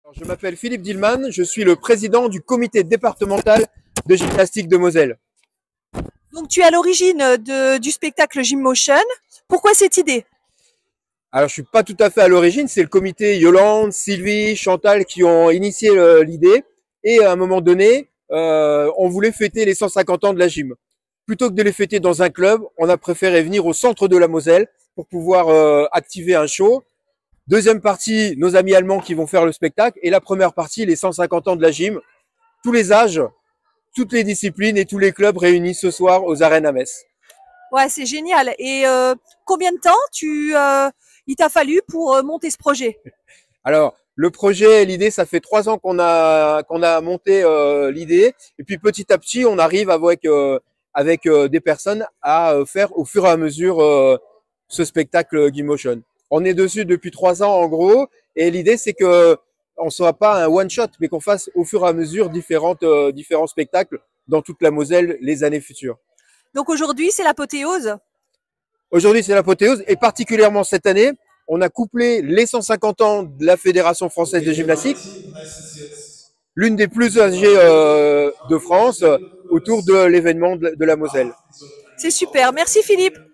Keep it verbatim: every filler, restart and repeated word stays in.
Je m'appelle Philippe Dillmann, je suis le président du comité départemental de gymnastique de Moselle. Donc tu es à l'origine de, du spectacle Gymmotion. Pourquoi cette idée? Alors je suis pas tout à fait à l'origine, c'est le comité Yolande, Sylvie, Chantal qui ont initié euh, l'idée. Et à un moment donné, euh, on voulait fêter les cent cinquante ans de la gym. Plutôt que de les fêter dans un club, on a préféré venir au centre de la Moselle pour pouvoir euh, activer un show. Deuxième partie, nos amis allemands qui vont faire le spectacle. Et la première partie, les cent cinquante ans de la gym. Tous les âges, toutes les disciplines et tous les clubs réunis ce soir aux arènes à Metz. Ouais, c'est génial. Et euh, combien de temps tu, euh, il t'a fallu pour euh, monter ce projet? Alors, le projet, l'idée, ça fait trois ans qu'on a qu'on a monté euh, l'idée. Et puis petit à petit, on arrive avec euh, avec euh, des personnes à euh, faire au fur et à mesure euh, ce spectacle Gymmotion. On est dessus depuis trois ans en gros. Et l'idée, c'est que on soit pas un one shot, mais qu'on fasse au fur et à mesure différentes euh, différents spectacles dans toute la Moselle les années futures. Donc aujourd'hui, c'est l'apothéose. Aujourd'hui, c'est l'apothéose et particulièrement cette année, on a couplé les cent cinquante ans de la Fédération française de gymnastique, l'une des plus âgées euh, de France, autour de l'événement de la Moselle. C'est super. Merci Philippe.